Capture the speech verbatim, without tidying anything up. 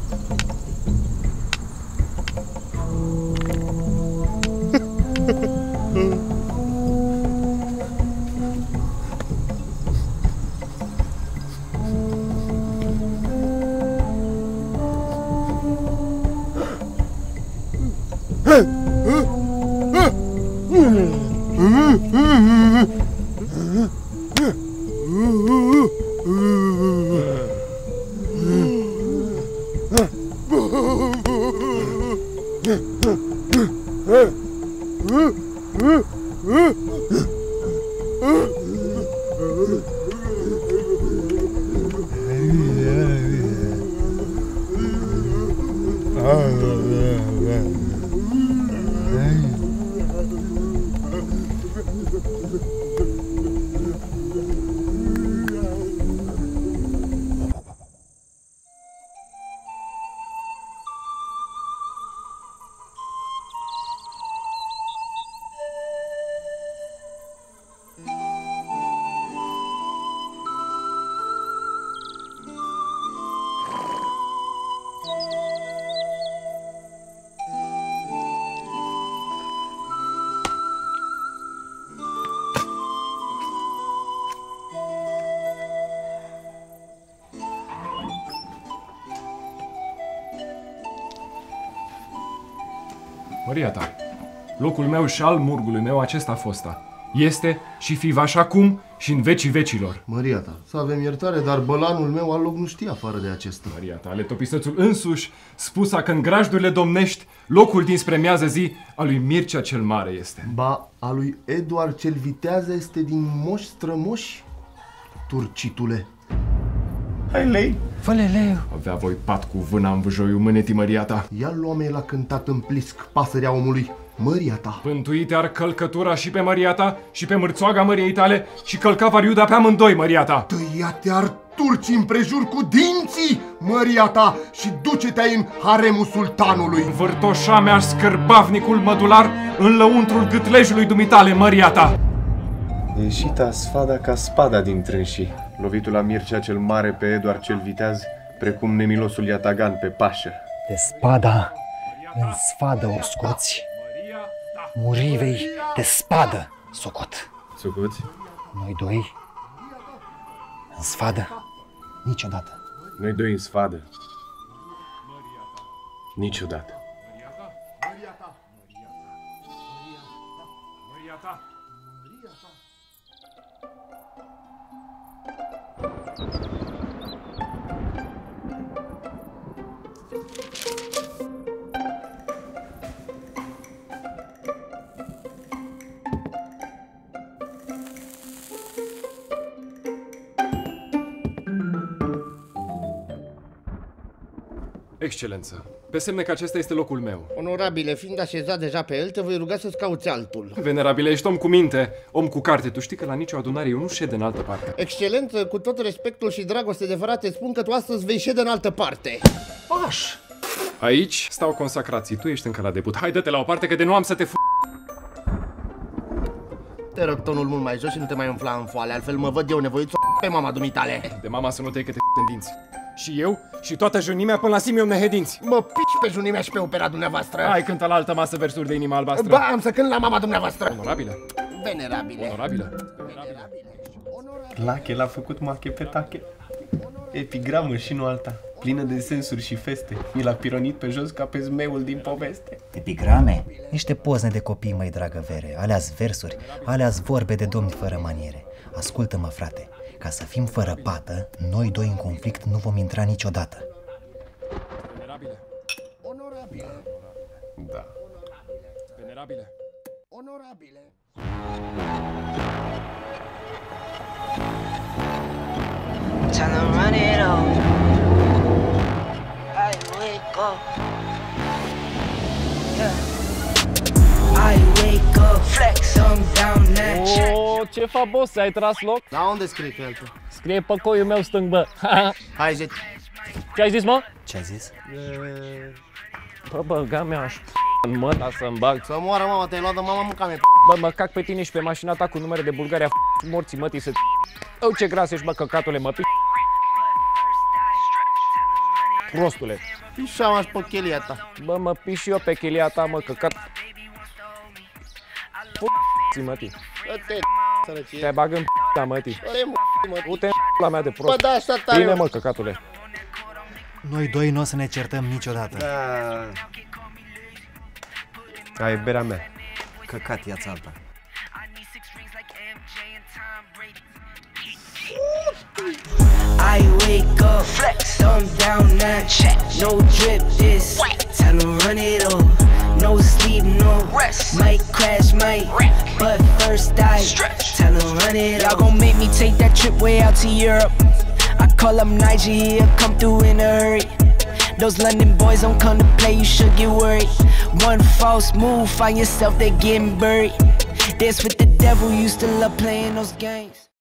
Măria ta, locul meu și al murgului meu acesta a fosta. Este și fi va și acum și în vecii vecilor. Măria ta, să avem iertare, dar bălanul meu al loc nu știa afară de acesta. Măria ta, letopisățul însuși spusa că în grajdurile domnești locul dinspre miază zi a lui Mircea cel Mare este. Ba, a lui Eduard cel Vitează este din moși strămoși, turcitule. Hai, lei! Fă-le, leu! Avea voi pat cu vâna în vâjoiul mânetii, Măria ta. Ia luame l-a cântat în plisc pasărea omului, Măria ta. Pântuite ar călcătura și pe Măria ta și pe mârțoaga Măriei tale și călca variuda pe amândoi, Măria ta. Tăia-te ar turci împrejur cu dinții, Măria ta, și duce-te în haremul sultanului. Vârtoșa mea scârbavnicul mădular în lăuntrul gâtlejului dumitale, Măria ta. Ieșita sfada ca spada din trânsii, lovitul la Mircea cel Mare pe Eduard cel Viteaz, precum nemilosul Iatagan pe Pașă. De spada în sfadă o scoți, Murivei de spadă socot. Socoți? Noi doi în sfadă niciodată. Noi doi în sfadă niciodată. Excelență, pe semne că acesta este locul meu. Onorabile, fiind așezat deja pe el, te voi ruga să-ți cauți altul. Venerabile, ești om cu minte, om cu carte. Tu știi că la nicio adunare eu nu șed în altă parte. Excelență, cu tot respectul și dragoste de frate, spun că tu astăzi vei șede în altă parte. Aș! Aici stau consacrații, tu ești încă la debut. Hai, dă-te la o parte că de nu am să te f***. Te rog tonul mult mai jos și nu te mai umfla în foale, altfel mă văd eu nevoit să o pe mama dumitale. De mama să nu te că te f*** în dinți. Și eu și toată junimea până la Simion Nehedinți. Mă pici pe junimea și pe opera dumneavoastră. Hai, cântă la altă masă versuri de inima albastră. Ba, am să cânt la mama dumneavoastră. Onorabile. Venerabile. Onorabile. Lache l-a făcut mache pe tache. Epigramă și nu alta, plină de sensuri și feste. Mi l-a pironit pe jos ca pe zmeul din poveste. Epigrame? Niște pozne de copii, măi dragă vere. Alea-s versuri, alea-s vorbe de domni fără maniere. Ascultă-mă, frate, ca să fim fără pată, noi doi în conflict nu vom intra niciodată. Venerabile. Onorabile. Da. Venerabile. Onorabile. Time to run it all. I wake up. Yeah. I wake up. Flex them down that shit. Oh, ce fa, boss? Ai tras loc? Da, unde scrie cheltul? Scrie pe coiul meu stâng, bă. Hai, zi. Ce ai zis, mă? Ce ai zis? Bă, băga mea și în mă, da să-mi bag. Să moară mama, te-ai luat de mama mânca mea. Bă, mă cac pe tine și pe mașina ta cu numere de Bulgaria, morții mătii să... Oh, ce gras ești, bă, căcatule, mă pi... prostule. Pișaua și pe chelia ta. Bă, mă piși și eu pe chelia ta, mă, căcat. P***ți, mătii. Dă-te, sărăcie. Te bag în p***a, mătii. Ore, mă, Du-te în p***a mea de prost. Bă, da, așa tare. Bine, mă, căcatule. Noi doi nu o să ne certăm niciodată. Da. Aia e berea mea. Căcat, ia-ți alta. I wake up, flex, thumb down, now check. No drip, this time to run it up. No sleep, no rest. Might crash, might wreck, but first I stretch. Time to run it up. Y'all gon' make me take that trip way out to Europe. I call up Nigeria, come through in a hurry. Those London boys don't come to play, you should get worried. One false move, find yourself, they getting buried. Dance with the devil, used to love playing those games.